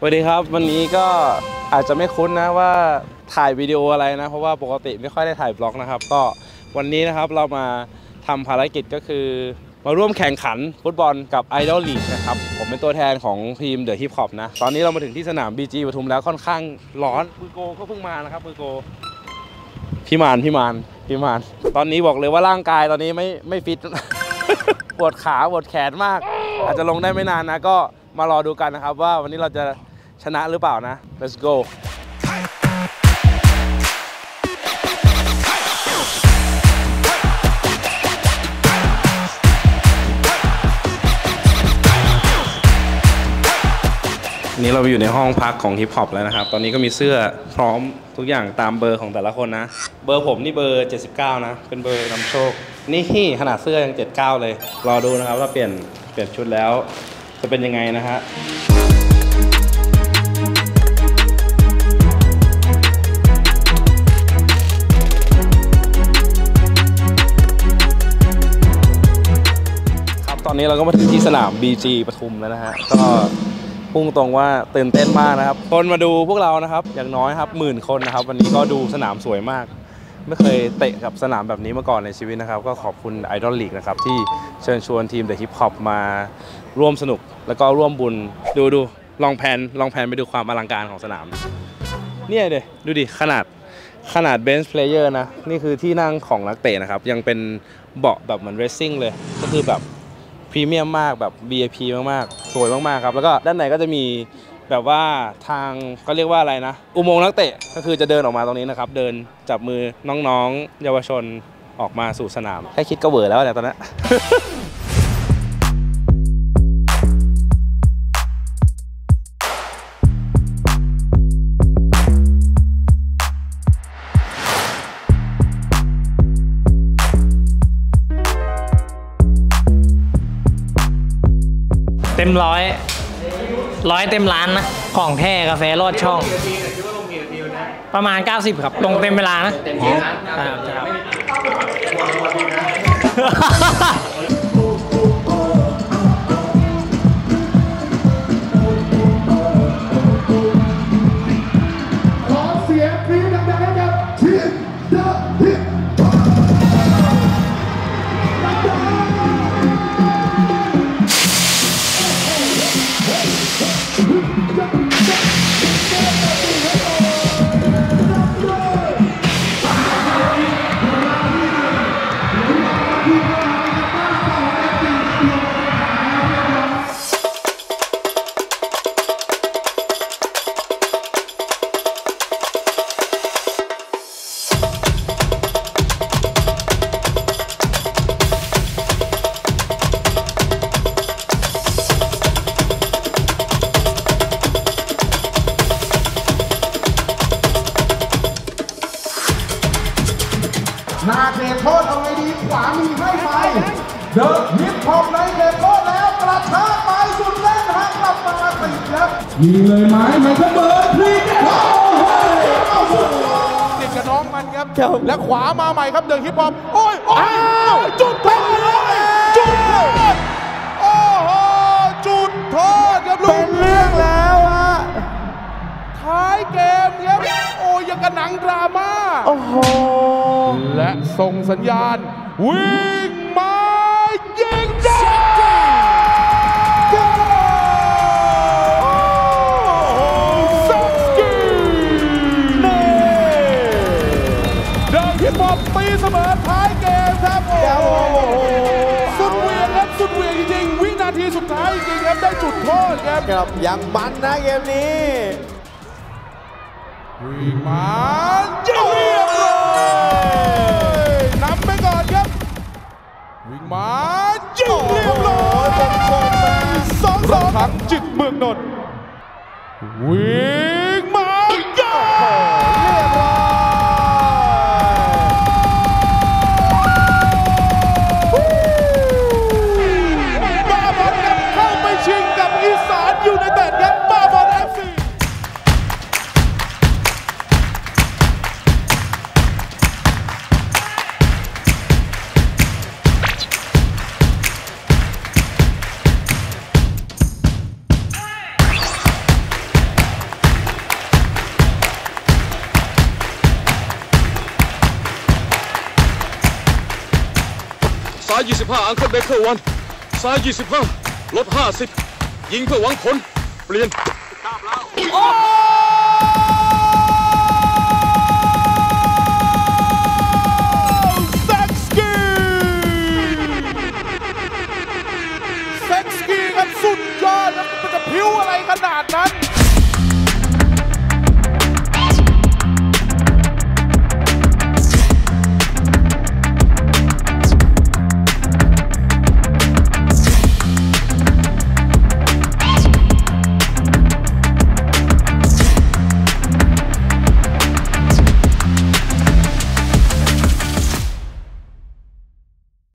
วัสดีครับวันนี้ก็อาจจะไม่คุ้นนะว่าถ่ายวิดีโออะไรนะเพราะว่าปกติไม่ค่อยได้ถ่ายบล็อกนะครับก็วันนี้นะครับเรามาทำภารกิจก็คือมาร่วมแข่งขันฟุตบอลกับ Idol League นะครับผมเป็นตัวแทนของทีม The Hip Hop นะตอนนี้เรามาถึงที่สนาม BG ปทุมแล้วค่อนข้างร้อนมือโกก็เพิ่งมานะครับมือโกพี่มานตอนนี้บอกเลยว่าร่างกายตอนนี้ไม่ฟิต ปวดขาปวดแขนมากอาจจะลงได้ไม่นานนะก็มารอดูกันนะครับว่าวันนี้เราจะชนะหรือเปล่านะ let's go นี้เราอยู่ในห้องพักของฮิปฮอปแล้วนะครับตอนนี้ก็มีเสื้อพร้อมทุกอย่างตามเบอร์ของแต่ละคนนะเบอร์ผมนี่เบอร์79นะเป็นเบอร์นำโชคนี่ขนาดเสื้อยัง79เลยรอดูนะครับว่าเปลี่ยนชุดแล้วจะเป็นยังไงนะฮะครับตอนนี้เราก็มาถึงที่สนาม BG ปทุมแล้วนะฮะก็พุ่งตรงว่าตื่นเต้นมากนะครับคนมาดูพวกเรานะครับอย่างน้อยครับ10,000 คนนะครับวันนี้ก็ดูสนามสวยมากไม่เคยเตะกับสนามแบบนี้มาก่อนในชีวิตนะครับก็ขอบคุณ Idol League นะครับที่เชิญชวนทีม The Hip Hop มาร่วมสนุกแล้วก็ร่วมบุญดูลองแพนไปดูความอลังการของสนามเนี่ยดูดิขนาดเบนช์เพลเยอร์นะนี่คือที่นั่งของนักเตะนะครับยังเป็นเบาะแบบเหมือนเรซซิ่งเลยก็คือแบบพรีเมียมมากแบบ VIP มากๆสวยมากๆครับแล้วก็ด้านในก็จะมีแบบว่าทางก็เรียกว่าอะไรนะอุโมงค์นักเตะก็คือจะเดินออกมาตรงนี้นะครับเดินจับมือน้องๆเยาวชนออกมาสู่สนามแค่คิดก็เวอร์แล้วเนี่ยตอนนี้เต็มร้อยเต็มล้านนะของแท้กาแฟรอดช่องประมาณ90ครับลงเต็มเวลานะเต็มที่ขอเสียงกรี๊ดดังๆให้กับทีม The Hipหน้าเขตโทษเอาไงดีขวามีให้ไปเดินฮิปฮอปในเขตโทษแล้วกระชากไปสุดเล่นหักกลับมาติดครับยิงเลยไหมมันก็เบิร์ดพลิกโอ้โหติดกับน้องมันครับและขวามาใหม่ครับเดินฮิปฮอปโอ้ยจุดโทษจุดโทษโอ้โหจุดโทษครับลูกเป็นเรื่องแล้วฮะท้ายเกมครับโอ้ยยังกับหนังดราม่าโอ้โหและส่งสัญญาณวิ่งมายิงได้ซักกี้นี่เดินฮิปฮอปตีเสมอท้ายเกมครับโอ้โหสุดเวียงครับสุดเวียงจริงๆวินาทีสุดท้ายจริงครับได้จุดโทษครับยังมันนะเกมนี้วิ่งมายิงเรียบร้อยนำไปก่อนครับวิ่งมายิงเรียบร้อย2-2รถถังจิตเมืองนนท์วิ่งมายิงเรียบร้อยบ้าบอลครับเข้าไปชิงกับอีสานยูไนเต็ดครับบ้าบอล FC ซ้าย 25 อังเคิลเบเกอร์วันซ้าย 25 ลด 50 ยิงเพื่อหวังผล เปลี่ยนโอ้